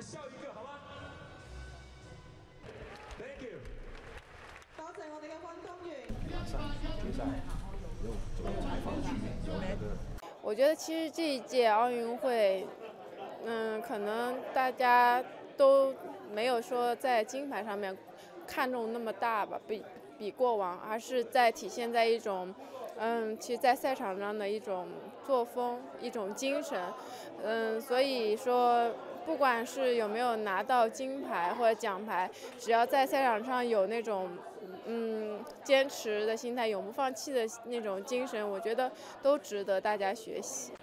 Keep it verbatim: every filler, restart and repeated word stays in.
笑一个好吗 ？Thank you。 多謝我哋嘅運動員。 馬上決賽有這個採訪區，有那個。 我覺得其實這一屆奧運會，嗯，可能大家都沒有說在金牌上面看重那麼大吧，比比過往，而是在體現在一種，嗯，其實在賽場上的一種作風，一種精神，嗯，所以說，不管是有沒有拿到金牌或者獎牌，只要在賽場上有那種，嗯，堅持的心態，永不放棄的那種精神，我覺得都值得大家學習。